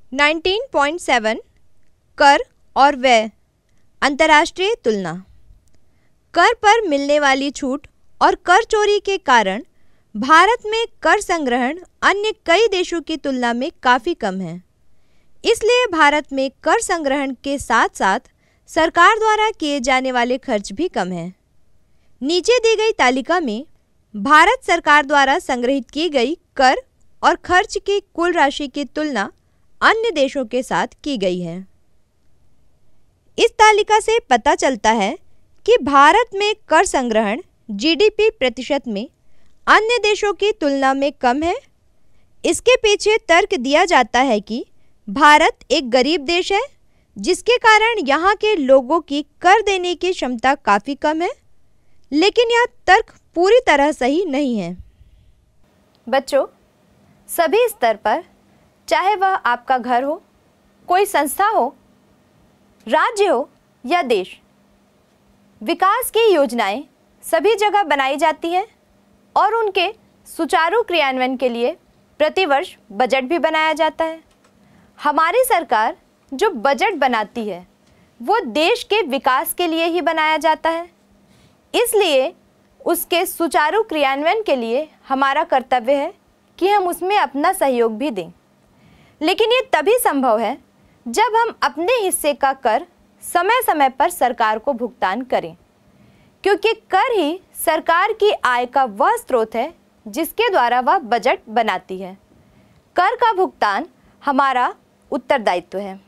19.7 कर और व्यय अंतर्राष्ट्रीय तुलना। कर पर मिलने वाली छूट और कर चोरी के कारण भारत में कर संग्रहण अन्य कई देशों की तुलना में काफ़ी कम है। इसलिए भारत में कर संग्रहण के साथ साथ सरकार द्वारा किए जाने वाले खर्च भी कम हैं। नीचे दी गई तालिका में भारत सरकार द्वारा संग्रहित की गई कर और खर्च की कुल राशि की तुलना अन्य देशों के साथ की गई है। इस तालिका से पता चलता है कि भारत में कर संग्रहण जीडीपी प्रतिशत में अन्य देशों की तुलना में कम है। इसके पीछे तर्क दिया जाता है कि भारत एक गरीब देश है, जिसके कारण यहाँ के लोगों की कर देने की क्षमता काफ़ी कम है, लेकिन यह तर्क पूरी तरह सही नहीं है। बच्चों, सभी स्तर पर, चाहे वह आपका घर हो, कोई संस्था हो, राज्य हो या देश, विकास की योजनाएं सभी जगह बनाई जाती हैं और उनके सुचारू क्रियान्वयन के लिए प्रतिवर्ष बजट भी बनाया जाता है। हमारी सरकार जो बजट बनाती है वो देश के विकास के लिए ही बनाया जाता है, इसलिए उसके सुचारू क्रियान्वयन के लिए हमारा कर्तव्य है कि हम उसमें अपना सहयोग भी दें। लेकिन ये तभी संभव है जब हम अपने हिस्से का कर समय समय पर सरकार को भुगतान करें, क्योंकि कर ही सरकार की आय का वह स्रोत है जिसके द्वारा वह बजट बनाती है। कर का भुगतान हमारा उत्तरदायित्व है।